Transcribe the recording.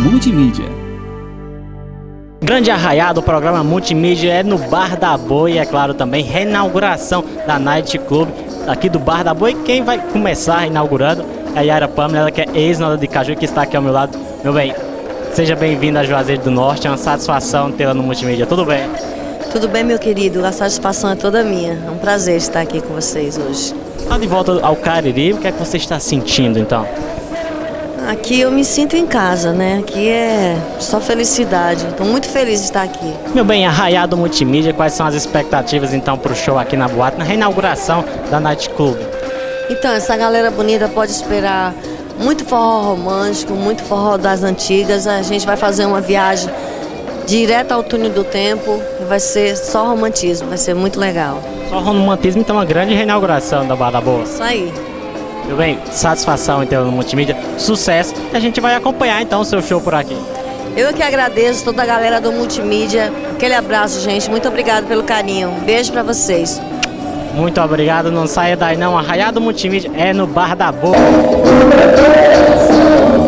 multimídia. Grande arraiado, o programa multimídia é no Bar da Boi, é claro também, reinauguração da Night Club aqui do Bar da Boi. Quem vai começar inaugurando é a Yara Pamela, ela que é ex-Nova de Caju, que está aqui ao meu lado. Meu bem, seja bem-vindo a Juazeiro do Norte, é uma satisfação tê-la no multimídia, tudo bem? Tudo bem, meu querido, a satisfação é toda minha, é um prazer estar aqui com vocês hoje. Está de volta ao Cariri, o que é que você está sentindo então? Aqui eu me sinto em casa, né? Aqui é só felicidade. Estou muito feliz de estar aqui. Meu bem, arraiado multimídia, quais são as expectativas então para o show aqui na boate, na reinauguração da Night Club? Então, essa galera bonita pode esperar muito forró romântico, muito forró das antigas. A gente vai fazer uma viagem direto ao túnel do tempo. Vai ser só romantismo, vai ser muito legal. Só romantismo, então uma grande reinauguração da Bar da Boa. Isso aí. Meu bem, satisfação então no multimídia, sucesso, e a gente vai acompanhar então o seu show por aqui. Eu que agradeço toda a galera do multimídia, aquele abraço, gente, muito obrigado pelo carinho, um beijo pra vocês. Muito obrigado, não saia daí não, arraiado multimídia é no Bar da Boa.